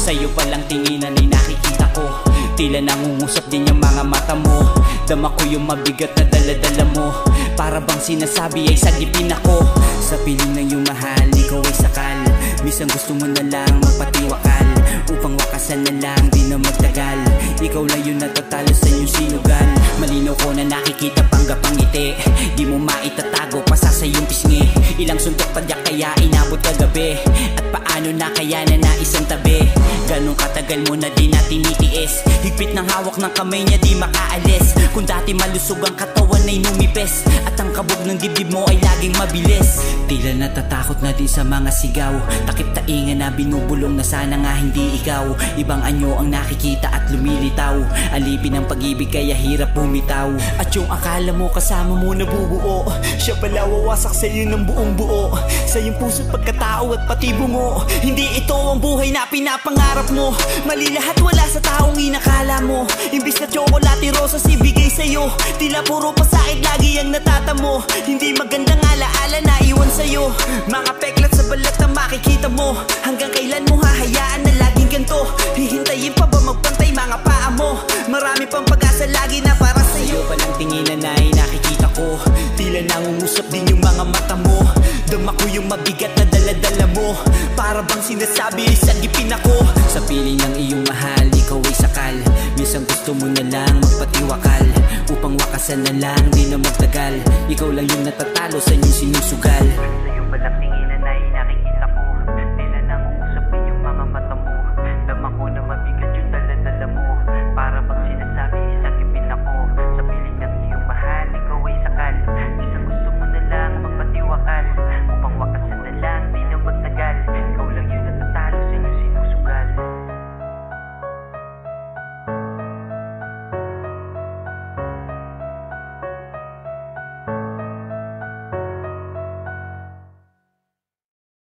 Sa'yo palang tinginan ay nakikita ko, tila nangungusap din yung mga mata mo. Dama ko yung mabigat na daladala mo, para bang sinasabi ay sagipin ako. Sa piling ng iyong mahal, ikaw ay sakal. Minsan gusto mo na lang magpatiwakal, upang wakasan na lang, di na magtagal. Ikaw lang yung natatalo sa iyong sinugal. Malinaw ko na nakikita panggapangiti, di mo maitatago pa sa iyong pisngi. Ilang suntok padyak kaya inabot kagabi, at paano na kaya na naisang tabi. Ganong katagal mo na di na tinitiis, higpit ng hawak ng kamay niya di makaalis. Kung dati malusog ang katawan ay numipes, at ang kabog ng dibdib mo ay laging mabilis. Tila natatakot na din sa mga sigaw, takip tainga na binubulong na sana nga hindi ikaw. Ibang anyo ang nakikita at lumilitaw, alipin ng pag-ibig kaya hirap bumitaw. At yung akala mo kasama mo nabubuo, siya pala wawasak sa'yo ng buong buo. Sa iyong puso't pagkatao at pati bungo, hindi ito ang buhay na pinapangarap mo. Mali lahat, wala sa taong inakala mo. Imbis na tsokolate rosas ibigay sa'yo, tila puro pasakit lagi ang natatamo. Hindi magandang alaala na iwan sa'yo, mga peklat sa balat na makikita mo. Hanggang kailan mo hahayaan na laging ganto? Hihintayin pa ba magpantay mga paa mo? Marami pang pag-asa lagi na para sa'yo. Palang tinginan na ay nakikita ko, tila nangungusap din yung mga mata mo. Dama ko yung mabigat na daladala mo, para bang sinasabi ay sagipin ako. Sa piling ng iyong mahal, ikaw ay sakal. Minsan gusto mo na lang magpatiwakal, upang wakasan na lang, di na magtagal. Ikaw lang yung natatalo sa inyong sinusugal.